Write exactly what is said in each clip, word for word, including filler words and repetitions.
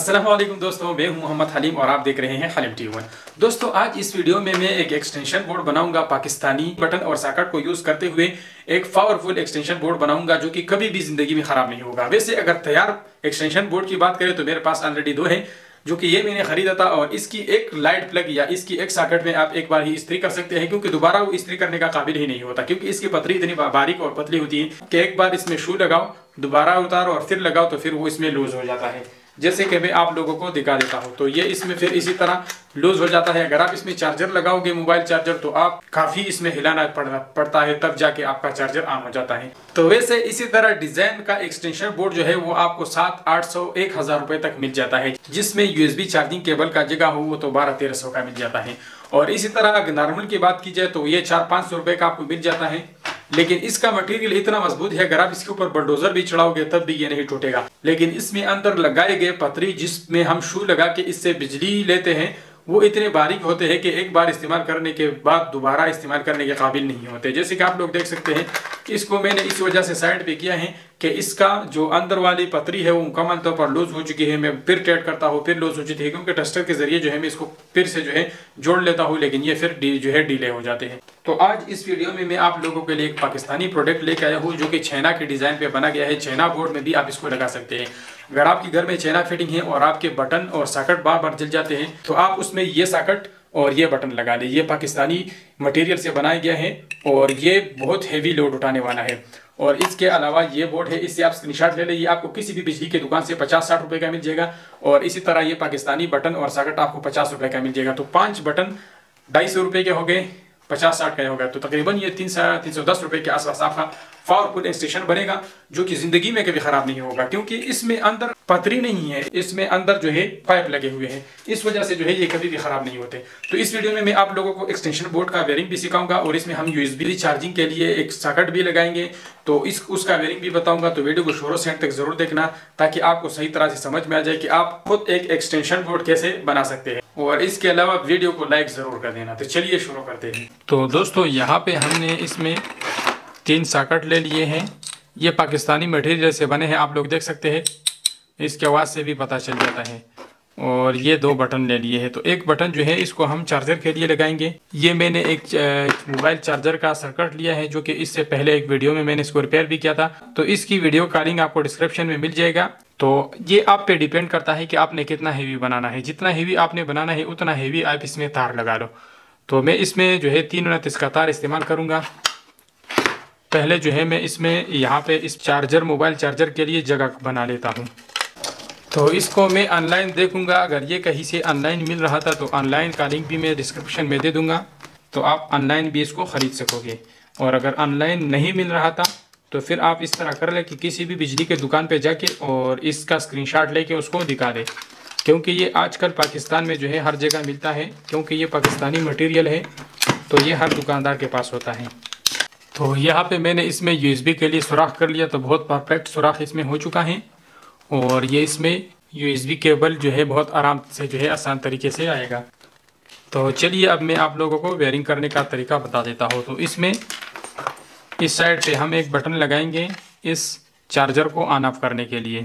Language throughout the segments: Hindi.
अस्सलाम वालेकुम दोस्तों, मैं हूं मोहम्मद हलीम और आप देख रहे हैं हलीम टी वन। दोस्तों, आज इस वीडियो में मैं एक एक्सटेंशन बोर्ड बनाऊंगा। पाकिस्तानी बटन और सॉकेट को यूज करते हुए एक पावरफुल एक्सटेंशन बोर्ड बनाऊंगा जो कि कभी भी जिंदगी में खराब नहीं होगा। वैसे अगर तैयार एक्सटेंशन बोर्ड की बात करें तो मेरे पास ऑलरेडी दो है, जो कि ये मैंने खरीदा था। और इसकी एक लाइट प्लग या इसकी एक सॉकेट में आप एक बार ही इस्त्री कर सकते हैं, क्योंकि दोबारा वो इस्त्री करने का काबिल ही नहीं होता, क्योंकि इसकी पतरी इतनी बारीक और पतली होती है कि एक बार इसमें शू लगाओ, दोबारा उतारो और फिर लगाओ तो फिर वो इसमें लूज हो जाता है। जैसे कि मैं आप लोगों को दिखा देता हूं, तो ये इसमें फिर इसी तरह लूज हो जाता है। अगर आप इसमें चार्जर लगाओगे, मोबाइल चार्जर, तो आप काफी इसमें हिलाना पड़ता है, तब जाके आपका चार्जर ऑन हो जाता है। तो वैसे इसी तरह डिजाइन का एक्सटेंशन बोर्ड जो है वो आपको सात आठ सौ एक हजार रुपए तक मिल जाता है, जिसमें यूएसबी चार्जिंग केबल का जगह हो वो तो बारह तेरह सौ का मिल जाता है। और इसी तरह अगर नॉर्मल की बात की जाए तो ये चार पाँच सौ रुपए का आपको मिल जाता है। लेकिन इसका मटेरियल इतना मजबूत है, अगर आप इसके ऊपर बुलडोजर भी चढ़ाओगे तब भी ये नहीं टूटेगा। लेकिन इसमें अंदर लगाए गए पतरी, जिसमें हम शू लगा के इससे बिजली लेते हैं, वो इतने बारीक होते हैं कि एक बार इस्तेमाल करने के बाद दोबारा इस्तेमाल करने के काबिल नहीं होते। जैसे कि आप लोग देख सकते हैं, इसको मैंने इस वजह से साइड पे किया है कि इसका जो अंदर वाली पतरी है वो मुकम्मल तौर पर लूज हो चुकी है। मैं फिर टाइट करता हूँ, फिर लूज हो चुकी है, क्योंकि टेस्टर के जरिए जो है मैं इसको फिर से जो है जोड़ लेता हूँ, लेकिन ये फिर जो है डीले हो जाते हैं। तो आज इस वीडियो में मैं आप लोगों के लिए एक पाकिस्तानी प्रोडक्ट लेके आया हूँ, जो कि चाइना के डिजाइन पे बना गया है। चाइना बोर्ड में भी आप इसको लगा सकते हैं। अगर आपके घर में चाइना फिटिंग है और आपके बटन और सॉकेट बार बार जल जाते हैं, तो आप उसमें ये सॉकेट और ये बटन लगा ले। ये पाकिस्तानी मटेरियल से बनाया गया है और ये बहुत हैवी लोड उठाने वाला है। और इसके अलावा ये बोर्ड है, इससे आप स्क्रीनशॉट ले लीजिए, आपको किसी भी बिजली की दुकान से पचास साठ रुपए का मिल जाएगा। और इसी तरह ये पाकिस्तानी बटन और सॉकेट आपको पचास रुपए का मिल जाएगा। तो पांच बटन ढाई सौ रुपए के हो गए, पचास साठ का होगा, तो तकरीबन ये तीन सौ तीन सौ दस रुपए के आसपास आपका पावरफुल एक्सटेंशन बनेगा, जो कि जिंदगी में कभी खराब नहीं होगा, क्योंकि इसमें अंदर पतरी नहीं है, इसमें अंदर जो है पाइप लगे हुए हैं। इस वजह से जो है ये कभी भी खराब नहीं होते। तो इस वीडियो में मैं आप लोगों को एक्सटेंशन बोर्ड का वेयरिंग भी सिखाऊंगा और इसमें हम यूएसबी चार्जिंग के लिए एक सॉकेट भी लगाएंगे, तो इस उसका वेयरिंग भी बताऊंगा। तो वीडियो को शुरू से एंड तक जरूर देखना, ताकि आपको सही तरह से समझ में आ जाए कि आप खुद एक एक्सटेंशन बोर्ड कैसे बना सकते हैं। और इसके अलावा वीडियो को लाइक जरूर कर देना। तो चलिए शुरू करते हैं। तो दोस्तों, यहाँ पे हमने इसमें तीन सॉकेट ले लिए हैं। ये पाकिस्तानी मटेरियल से बने हैं, आप लोग देख सकते हैं, इसके आवाज़ से भी पता चल जाता है। और ये दो बटन ले लिए हैं। तो एक बटन जो है इसको हम चार्जर के लिए लगाएंगे। ये मैंने एक मोबाइल चार्जर का सर्किट लिया है, जो कि इससे पहले एक वीडियो में मैंने इसको रिपेयर भी किया था। तो इसकी वीडियो का लिंक आपको डिस्क्रिप्शन में मिल जाएगा। तो ये आप पे डिपेंड करता है कि आपने कितना हेवी बनाना है। जितना हेवी आपने बनाना है उतना हेवी आप इसमें तार लगा लो। तो मैं इसमें जो है तीन उनतीस का तार इस्तेमाल करूँगा। पहले जो है मैं इसमें यहाँ पे इस चार्जर मोबाइल चार्जर के लिए जगह बना लेता हूँ। तो इसको मैं ऑनलाइन देखूंगा, अगर ये कहीं से ऑनलाइन मिल रहा था तो ऑनलाइन का लिंक भी मैं डिस्क्रिप्शन में दे दूंगा, तो आप ऑनलाइन भी इसको ख़रीद सकोगे। और अगर ऑनलाइन नहीं मिल रहा था तो फिर आप इस तरह कर ले कि किसी भी बिजली के दुकान पे जाके और इसका स्क्रीनशॉट लेके उसको दिखा दे, क्योंकि ये आजकल पाकिस्तान में जो है हर जगह मिलता है, क्योंकि ये पाकिस्तानी मटेरियल है, तो ये हर दुकानदार के पास होता है। तो यहाँ पे मैंने इसमें यूएसबी के लिए सुराख कर लिया, तो बहुत परफेक्ट सुराख इसमें हो चुका है। और ये इसमें यूएसबी केबल जो है बहुत आराम से जो है आसान तरीके से आएगा। तो चलिए अब मैं आप लोगों को वेयरिंग करने का तरीका बता देता हूँ। तो इसमें इस साइड पे हम एक बटन लगाएंगे इस चार्जर को ऑन ऑफ करने के लिए।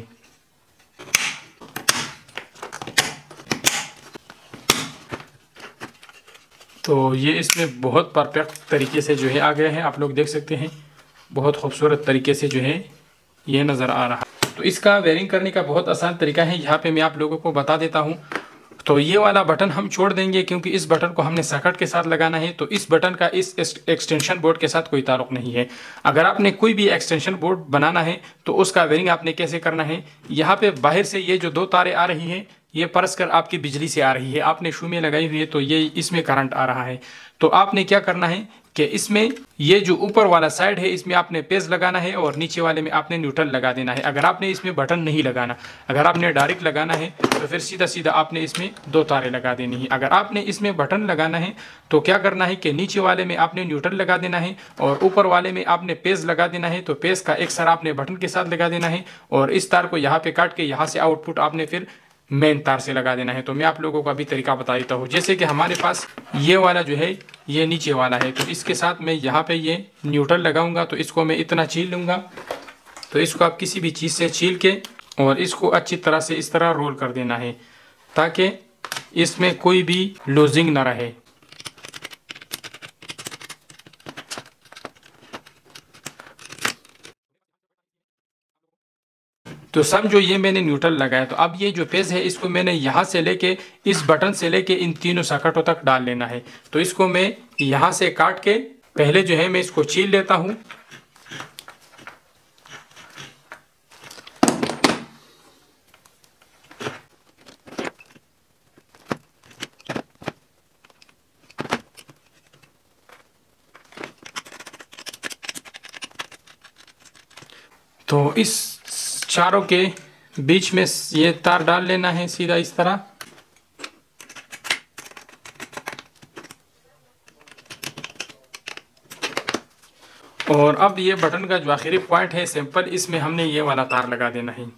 तो ये इसमें बहुत परफेक्ट तरीके से जो है आ गया है, आप लोग देख सकते हैं, बहुत खूबसूरत तरीके से जो है ये नज़र आ रहा है। तो इसका वेयरिंग करने का बहुत आसान तरीका है, यहाँ पे मैं आप लोगों को बता देता हूँ। तो ये वाला बटन हम छोड़ देंगे, क्योंकि इस बटन को हमने सॉकेट के साथ लगाना है। तो इस बटन का इस एक्सटेंशन बोर्ड के साथ कोई ताल्लुक नहीं है। अगर आपने कोई भी एक्सटेंशन बोर्ड बनाना है तो उसका वेयरिंग आपने कैसे करना है, यहाँ पे बाहर से ये जो दो तारें आ रही हैं, ये परस्पर आपकी बिजली से आ रही है, आपने शू में लगाई हुई है, तो ये इसमें करंट आ रहा है। तो आपने क्या करना है कि इसमें ये जो ऊपर वाला साइड है इसमें आपने पेज लगाना है और नीचे वाले में आपने न्यूट्रल लगा देना है। अगर आपने इसमें बटन नहीं लगाना, अगर आपने डायरेक्ट लगाना है तो फिर सीधा सीधा आपने इसमें दो तारें लगा देनी है। अगर आपने इसमें बटन लगाना है तो क्या करना है कि नीचे वाले में आपने न्यूट्रल लगा देना है और ऊपर वाले में आपने पेज लगा देना है। तो पेज का एक सर आपने बटन के साथ लगा देना है और इस तार को यहाँ पे काट के यहाँ से आउटपुट आपने फिर मेन तार से लगा देना है। तो मैं आप लोगों को अभी तरीका बता देता हूँ। जैसे कि हमारे पास ये वाला जो है ये नीचे वाला है, तो इसके साथ मैं यहाँ पे ये न्यूट्रल लगाऊंगा। तो इसको मैं इतना छील लूँगा। तो इसको आप किसी भी चीज़ से छील के और इसको अच्छी तरह से इस तरह रोल कर देना है ताकि इसमें कोई भी लूजिंग ना रहे। तो समझो ये मैंने न्यूट्रल लगाया। तो अब ये जो पेज है इसको मैंने यहाँ से लेके इस बटन से लेके इन तीनों सॉकेटों तक डाल लेना है। तो इसको मैं यहाँ से काट के पहले जो है मैं इसको छील लेता हूँ। तो इस चारों के बीच में ये तार डाल लेना है सीधा इस तरह। और अब ये बटन का जो आखिरी पॉइंट है सिंपल, इसमें हमने ये वाला तार लगा देना है।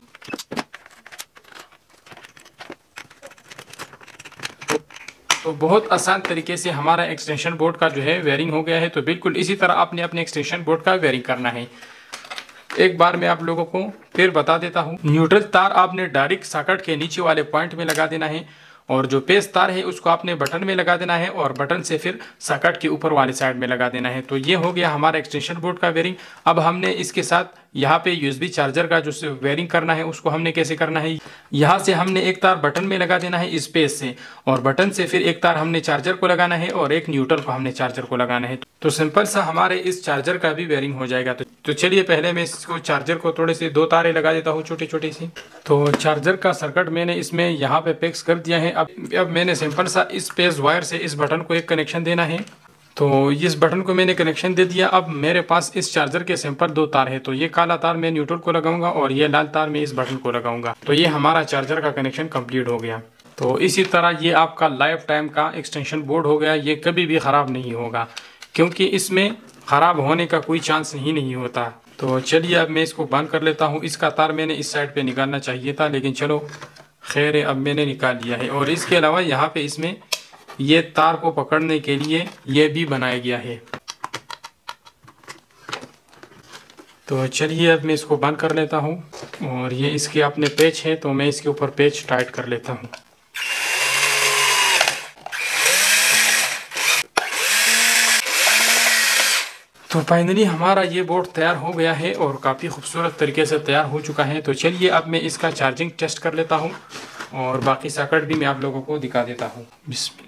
तो बहुत आसान तरीके से हमारा एक्सटेंशन बोर्ड का जो है वेयरिंग हो गया है। तो बिल्कुल इसी तरह आपने अपने एक्सटेंशन बोर्ड का वेयरिंग करना है। एक बार मैं आप लोगों को फिर बता देता हूँ। न्यूट्रल तार आपने डायरेक्ट सॉकेट के नीचे वाले पॉइंट में लगा देना है और जो पेज तार है उसको आपने बटन में लगा देना है और बटन से फिर सॉकेट के ऊपर वाले साइड में लगा देना है। तो ये हो गया हमारा एक्सटेंशन बोर्ड का वेयरिंग। अब हमने इसके साथ यहाँ पे यूएसबी चार्जर का जो वेयरिंग करना है उसको हमने कैसे करना है, यहाँ से हमने एक तार बटन में लगा देना है इस पेज से और बटन से फिर एक तार हमने चार्जर को लगाना है और एक न्यूट्रल को हमने चार्जर को लगाना है। तो सिंपल सा हमारे इस चार्जर का भी वेयरिंग हो जाएगा। तो, तो चलिए पहले मैं इसको चार्जर को थोड़े से दो तारें लगा देता हूँ छोटी छोटी सी। तो चार्जर का सर्किट मैंने इसमें यहाँ पे फिक्स कर दिया है। अब अब मैंने सिंपल सा इस पेज वायर से इस बटन को एक कनेक्शन देना है। तो इस बटन को मैंने कनेक्शन दे दिया। अब मेरे पास इस चार्जर के सिंपल दो तार है। तो ये काला तार मैं न्यूट्रल को लगाऊंगा और ये लाल तार मैं इस बटन को लगाऊंगा। तो ये हमारा चार्जर का कनेक्शन कंप्लीट हो गया। तो इसी तरह ये आपका लाइफ टाइम का एक्सटेंशन बोर्ड हो गया। ये कभी भी ख़राब नहीं होगा क्योंकि इसमें ख़राब होने का कोई चांस ही नहीं होता। तो चलिए अब मैं इसको बंद कर लेता हूँ। इसका तार मैंने इस साइड पे निकालना चाहिए था लेकिन चलो खैर है, अब मैंने निकाल लिया है। और इसके अलावा यहाँ पे इसमें ये तार को पकड़ने के लिए ये भी बनाया गया है। तो चलिए अब मैं इसको बंद कर लेता हूँ और ये इसके अपने पेच है तो मैं इसके ऊपर पेच टाइट कर लेता हूँ। तो फाइनली हमारा ये बोर्ड तैयार हो गया है और काफ़ी खूबसूरत तरीके से तैयार हो चुका है। तो चलिए अब मैं इसका चार्जिंग टेस्ट कर लेता हूँ और बाकी सॉकेट भी मैं आप लोगों को दिखा देता हूँ। बिस्मिल्लाह।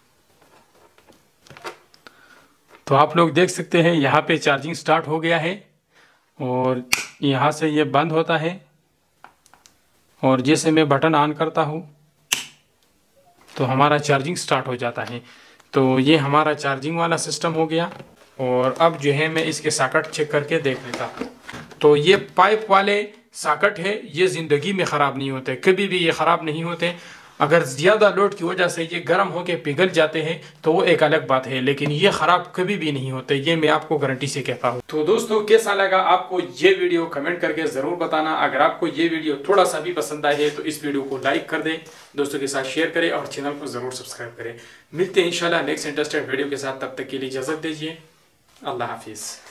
तो आप लोग देख सकते हैं यहाँ पे चार्जिंग स्टार्ट हो गया है और यहाँ से ये बंद होता है और जैसे मैं बटन ऑन करता हूँ तो हमारा चार्जिंग स्टार्ट हो जाता है। तो ये हमारा चार्जिंग वाला सिस्टम हो गया। और अब जो है मैं इसके सॉकेट चेक करके देख लेता हूँ। तो ये पाइप वाले सॉकेट है, ये ज़िंदगी में ख़राब नहीं होते, कभी भी ये ख़राब नहीं होते। अगर ज़्यादा लोड की वजह से ये गर्म होकर पिघल जाते हैं तो वो एक अलग बात है, लेकिन ये ख़राब कभी भी नहीं होते, ये मैं आपको गारंटी से कहता हूँ। तो दोस्तों कैसा लगा आपको ये वीडियो कमेंट करके ज़रूर बताना। अगर आपको ये वीडियो थोड़ा सा भी पसंद आए है तो इस वीडियो को लाइक कर दें, दोस्तों के साथ शेयर करें और चैनल को ज़रूर सब्सक्राइब करें। मिलते हैं इंशाल्लाह नेक्स्ट इंटरेस्टेड वीडियो के साथ, तब तक के लिए इजाज़त दीजिए। अल्लाह हाफिज़।